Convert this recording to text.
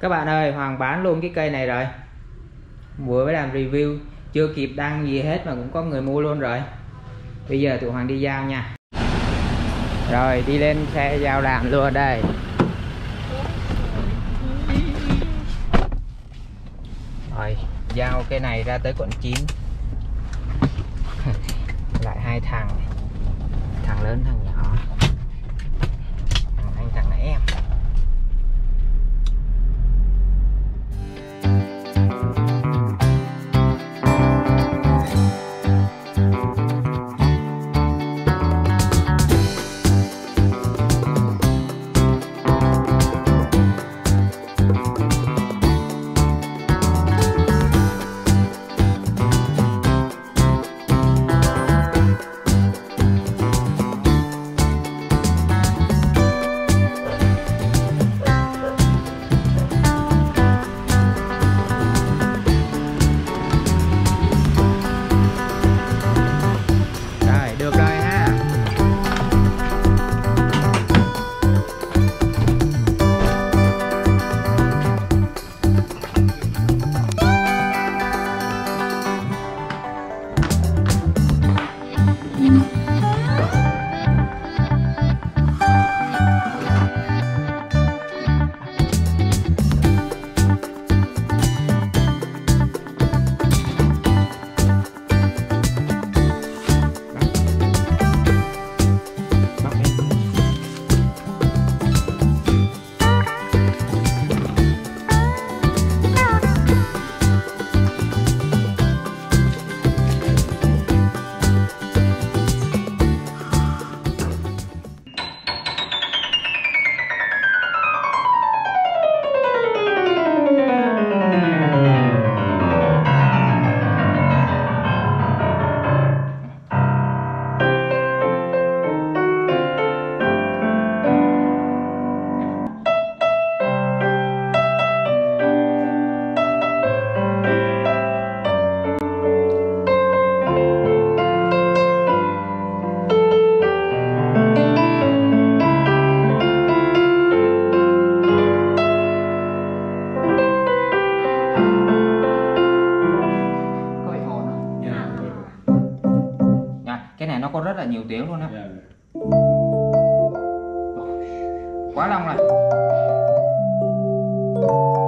Các bạn ơi, Hoàng bán luôn cái cây này rồi. Vừa mới làm review, chưa kịp đăng gì hết mà cũng có người mua luôn rồi. Bây giờ tụi Hoàng đi giao nha. Rồi đi lên xe giao làm luôn đây. Rồi giao cái này ra tới quận 9. Lại hai thằng, thằng lớn thằng nhỏ, thằng anh thằng em. Cái này nó có rất là nhiều tiếng luôn á. Quá long rồi.